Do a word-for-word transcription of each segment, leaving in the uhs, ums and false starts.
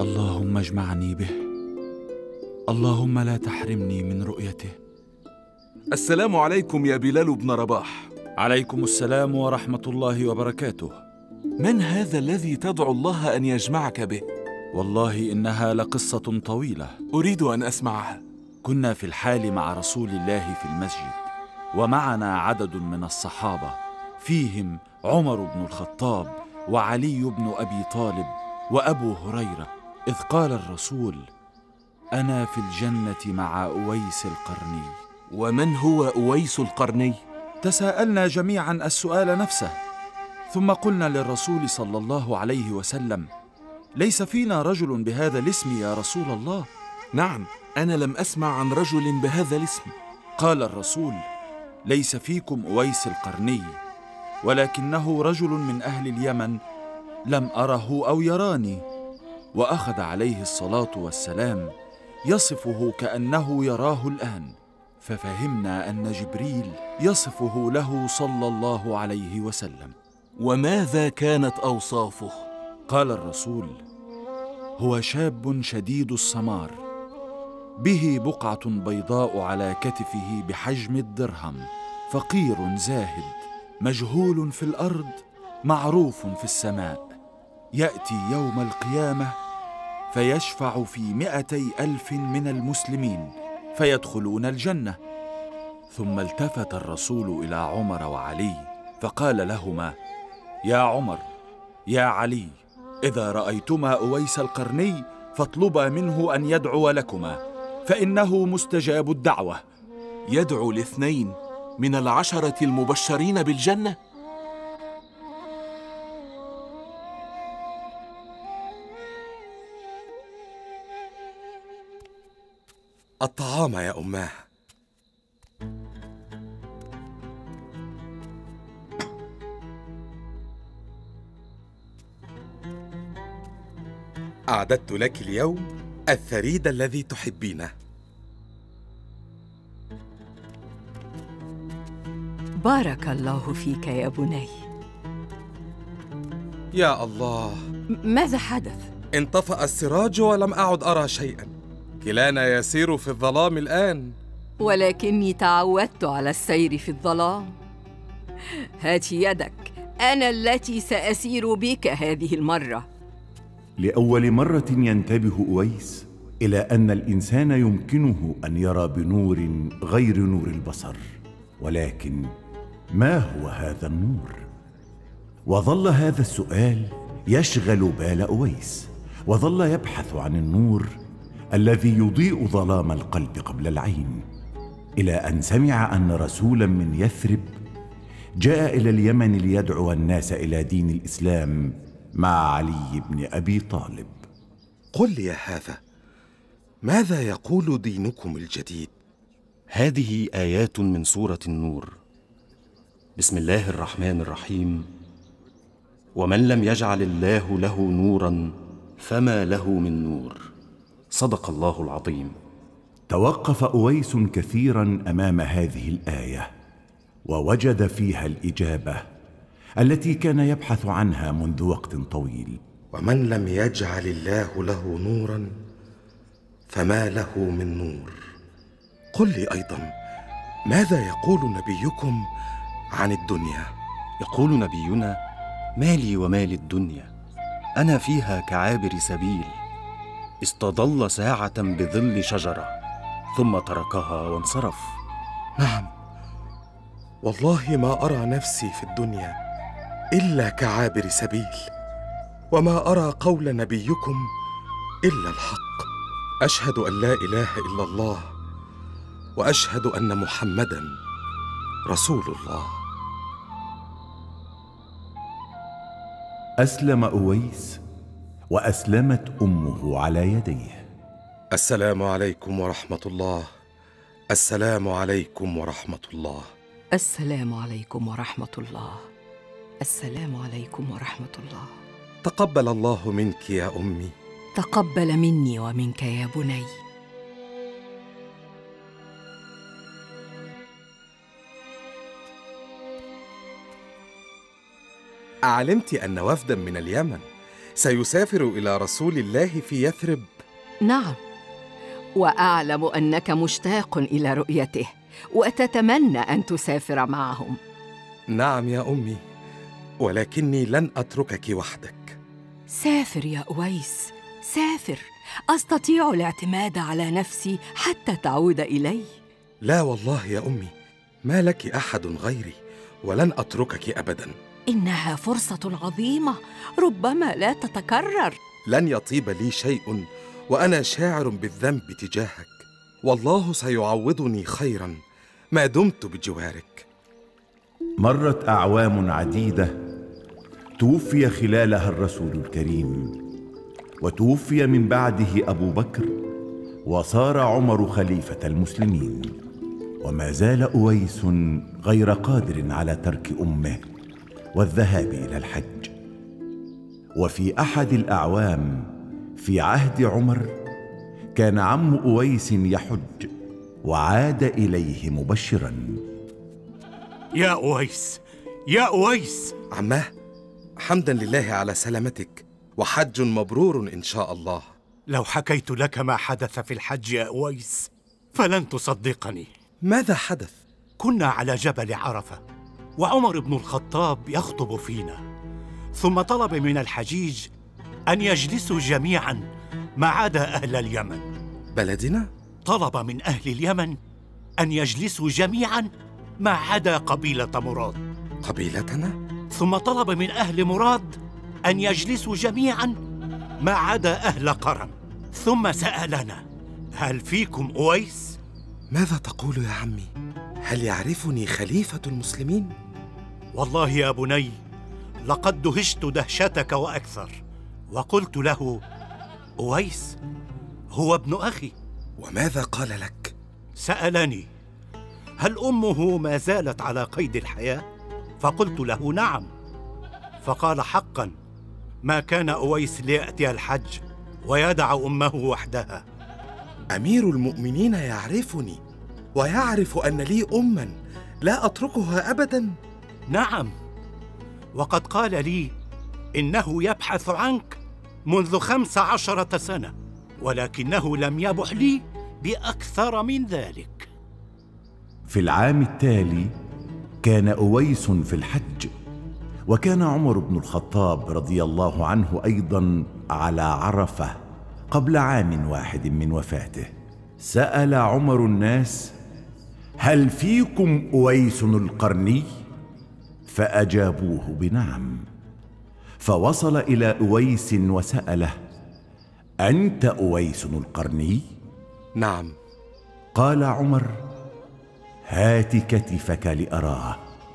اللهم اجمعني به، اللهم لا تحرمني من رؤيته. السلام عليكم يا بلال بن رباح. عليكم السلام ورحمة الله وبركاته. من هذا الذي تدعو الله أن يجمعك به؟ والله إنها لقصة طويلة، أريد أن أسمعها. كنا في الحال مع رسول الله في المسجد، ومعنا عدد من الصحابة، فيهم عمر بن الخطاب وعلي بن أبي طالب وأبو هريرة، إذ قال الرسول: أنا في الجنة مع أويس القرني. ومن هو أويس القرني؟ تساءلنا جميعا السؤال نفسه، ثم قلنا للرسول صلى الله عليه وسلم: ليس فينا رجل بهذا الاسم يا رسول الله. نعم، أنا لم أسمع عن رجل بهذا الاسم. قال الرسول: ليس فيكم أويس القرني، ولكنه رجل من أهل اليمن لم أره أو يراني. وأخذ عليه الصلاة والسلام يصفه كأنه يراه الآن، ففهمنا أن جبريل يصفه له صلى الله عليه وسلم. وماذا كانت أوصافه؟ قال الرسول: هو شاب شديد السمار، به بقعة بيضاء على كتفه بحجم الدرهم، فقير زاهد، مجهول في الأرض، معروف في السماء، يأتي يوم القيامة فيشفع في مئتي ألف من المسلمين فيدخلون الجنة. ثم التفت الرسول إلى عمر وعلي فقال لهما: يا عمر، يا علي، إذا رأيتما أويس القرني فاطلبا منه أن يدعو لكما، فإنه مستجاب الدعوة. يدعو الاثنين من العشرة المبشرين بالجنة؟ الطعام يا أماه. أعددت لك اليوم الثريد الذي تحبينه. بارك الله فيك يا بني. يا الله، ماذا حدث؟ انطفأ السراج ولم أعد أرى شيئا، كلانا يسير في الظلام الآن. ولكني تعودت على السير في الظلام. هات يدك، أنا التي سأسير بك هذه المرة. لأول مرة ينتبه أويس إلى أن الإنسان يمكنه أن يرى بنور غير نور البصر، ولكن ما هو هذا النور؟ وظل هذا السؤال يشغل بال أويس، وظل يبحث عن النور الذي يضيء ظلام القلب قبل العين، إلى أن سمع أن رسولا من يثرب جاء إلى اليمن ليدعو الناس إلى دين الإسلام مع علي بن أبي طالب. قل لي يا هذا، ماذا يقول دينكم الجديد؟ هذه آيات من سورة النور. بسم الله الرحمن الرحيم. ومن لم يجعل الله له نورا فما له من نور. صدق الله العظيم. توقف أويس كثيرا أمام هذه الآية، ووجد فيها الإجابة التي كان يبحث عنها منذ وقت طويل. ومن لم يجعل الله له نورا فما له من نور. قل لي أيضا، ماذا يقول نبيكم عن الدنيا؟ يقول نبينا: ما لي وما للدنيا، أنا فيها كعابر سبيل، استظل ساعة بظل شجرة ثم تركها وانصرف. نعم، والله ما أرى نفسي في الدنيا إلا كعابر سبيل، وما أرى قول نبيكم إلا الحق. أشهد أن لا إله إلا الله، وأشهد أن محمدًا رسول الله. أسلم أويس وأسلمت أمه على يديه. السلام عليكم ورحمة الله. السلام عليكم ورحمة الله. السلام عليكم ورحمة الله. السلام عليكم ورحمة الله. تقبل الله منك يا أمي. تقبل مني ومنك يا بني. أعلمت أن وفداً من اليمن سيسافر إلى رسول الله في يثرب؟ نعم، وأعلم أنك مشتاق إلى رؤيته وتتمنى أن تسافر معهم. نعم يا أمي، ولكني لن أتركك وحدك. سافر يا أويس، سافر. أستطيع الاعتماد على نفسي حتى تعود إلي. لا والله يا أمي، ما لك أحد غيري، ولن أتركك أبداً. إنها فرصة عظيمة ربما لا تتكرر. لن يطيب لي شيء وأنا شاعر بالذنب تجاهك، والله سيعوضني خيراً ما دمت بجوارك. مرت أعوام عديدة توفي خلالها الرسول الكريم، وتوفي من بعده أبو بكر، وصار عمر خليفة المسلمين، وما زال أويس غير قادر على ترك أمه والذهاب إلى الحج. وفي أحد الأعوام في عهد عمر كان عم أويس يحج، وعاد إليه مبشراً. يا أويس، يا أويس. عماه، حمداً لله على سلامتك، وحج مبرور إن شاء الله. لو حكيت لك ما حدث في الحج يا أويس فلن تصدقني. ماذا حدث؟ كنا على جبل عرفة، وعمر بن الخطاب يخطب فينا، ثم طلب من الحجيج أن يجلسوا جميعاً ما عدا أهل اليمن. بلدنا؟ طلب من أهل اليمن أن يجلسوا جميعاً ما عدا قبيلة مراد. قبيلتنا؟ ثم طلب من أهل مراد أن يجلسوا جميعاً ما عدا أهل قرم. ثم سألنا: هل فيكم أويس؟ ماذا تقول يا عمي؟ هل يعرفني خليفة المسلمين؟ والله يا بني لقد دهشت دهشتك وأكثر، وقلت له: أويس هو ابن أخي. وماذا قال لك؟ سألني: هل أمه ما زالت على قيد الحياة؟ فقلت له: نعم. فقال: حقاً ما كان أويس ليأتي الحج ويدع أمه وحدها. أمير المؤمنين يعرفني ويعرف أن لي أماً لا أتركها أبداً. نعم، وقد قال لي إنه يبحث عنك منذ خمس عشرة سنة، ولكنه لم يبح لي بأكثر من ذلك. في العام التالي كان أويس في الحج، وكان عمر بن الخطاب رضي الله عنه أيضاً على عرفة قبل عام واحد من وفاته. سأل عمر الناس: هل فيكم أويس القرني؟ فأجابوه بنعم. فوصل إلى أويس وسأله: أنت أويس القرني؟ نعم. قال عمر: هات كتفك لأراه.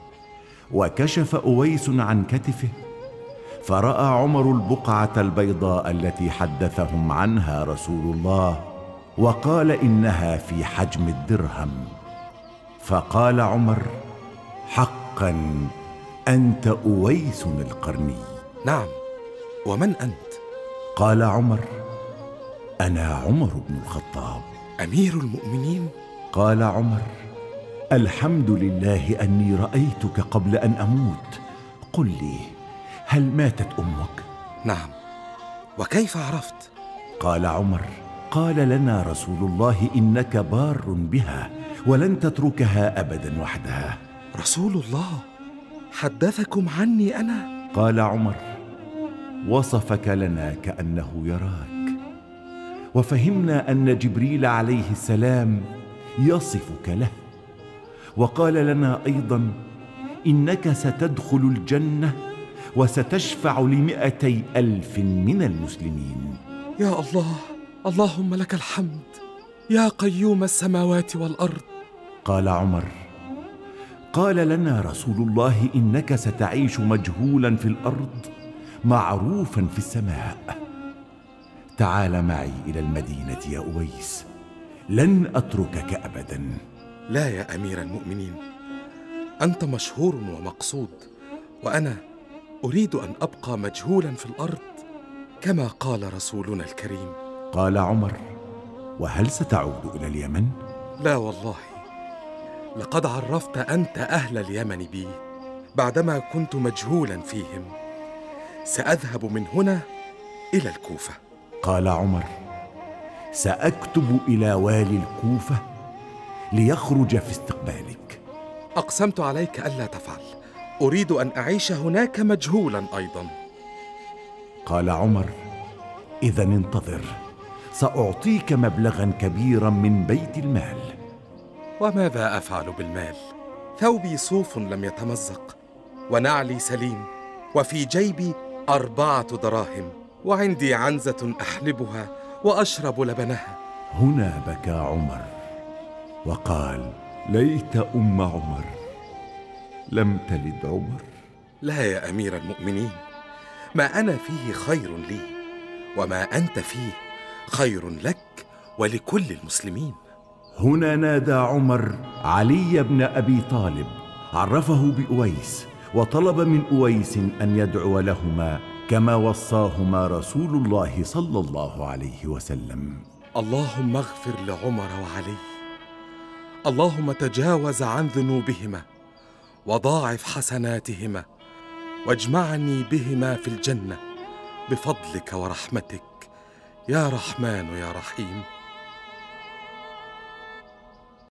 وكشف أويس عن كتفه، فرأى عمر البقعة البيضاء التي حدثهم عنها رسول الله، وقال إنها في حجم الدرهم. فقال عمر: حقاً أنت أويس القرني. نعم، ومن أنت؟ قال عمر: أنا عمر بن الخطاب. أمير المؤمنين؟ قال عمر: الحمد لله أني رأيتك قبل أن أموت. قل لي، هل ماتت أمك؟ نعم. وكيف عرفت؟ قال عمر: قال لنا رسول الله إنك بار بها ولن تتركها أبدا وحدها. رسول الله حدثكم عني أنا؟ قال عمر: وصفك لنا كأنه يراك، وفهمنا أن جبريل عليه السلام يصفك له، وقال لنا أيضا إنك ستدخل الجنة وستشفع لمئتي ألف من المسلمين. يا الله، اللهم لك الحمد يا قيوم السماوات والأرض. قال عمر: قال لنا رسول الله إنك ستعيش مجهولا في الأرض معروفا في السماء. تعال معي إلى المدينة يا أويس، لن أتركك أبدا. لا يا أمير المؤمنين، أنت مشهور ومقصود، وأنا أريد أن أبقى مجهولا في الأرض كما قال رسولنا الكريم. قال عمر: وهل ستعود إلى اليمن؟ لا والله، لقد عرفت أنت أهل اليمن بي بعدما كنت مجهولا فيهم. سأذهب من هنا إلى الكوفة. قال عمر: سأكتب إلى والي الكوفة ليخرج في استقبالك. أقسمت عليك ألا تفعل، أريد أن أعيش هناك مجهولا أيضا. قال عمر: إذن انتظر، سأعطيك مبلغا كبيرا من بيت المال. وماذا أفعل بالمال؟ ثوبي صوف لم يتمزق، ونعلي سليم، وفي جيبي أربعة دراهم، وعندي عنزة أحلبها وأشرب لبنها. هنا بكى عمر وقال: ليت أم عمر لم تلد عمر. لا يا أمير المؤمنين، ما أنا فيه خير لي، وما أنت فيه خير لك ولكل المسلمين. هنا نادى عمر علي بن أبي طالب، عرفه بأويس، وطلب من أويس أن يدعو لهما كما وصاهما رسول الله صلى الله عليه وسلم. اللهم اغفر لعمر وعلي، اللهم تجاوز عن ذنوبهما وضاعف حسناتهما، واجمعني بهما في الجنة بفضلك ورحمتك يا رحمن يا رحيم.